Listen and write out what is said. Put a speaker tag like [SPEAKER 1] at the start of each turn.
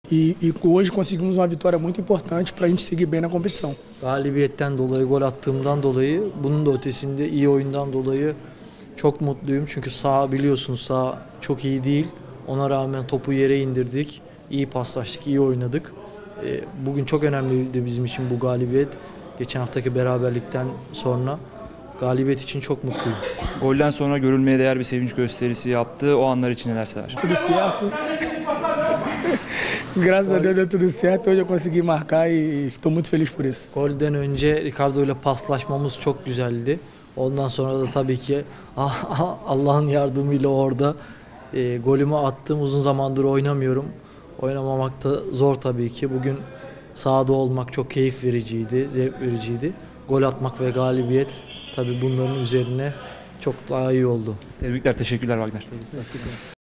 [SPEAKER 1] E hoje conseguimos uma vitória muito importante para a gente seguir bem na competição.
[SPEAKER 2] Galibiyetten dolayı, gol attığımdan dolayı, bunun da ötesinde iyi oyundan dolayı çok mutluyum. Çünkü sağ biliyorsunuz sağ çok iyi değil. Ona rağmen topu yere indirdik. İyi paslaştık, iyi oynadık. Bugün çok önemliydi bizim için bu galibiyet. Geçen haftaki beraberlikten sonra galibiyet için çok mutluyum.
[SPEAKER 3] Golden sonra görülmeye değer bir sevinç gösterisi yaptı. O anlar için neler söyler?
[SPEAKER 1] Tudo certo. Graças a Deus deu tudo certo. Hoje eu consegui marcar e estou muito feliz por isso.
[SPEAKER 2] Golden önce Ricardo ile paslaşmamız çok güzeldi. Ondan sonra da tabii ki Allah'ın yardımıyla orada golümü attım. Uzun zamandır oynamıyorum. Oynamamak da zor tabii ki. Bugün sahada olmak çok keyif vericiydi, zevk vericiydi. Gol atmak ve galibiyet tabii bunların üzerine çok daha iyi oldu.
[SPEAKER 3] Tebrikler, teşekkürler Wagner.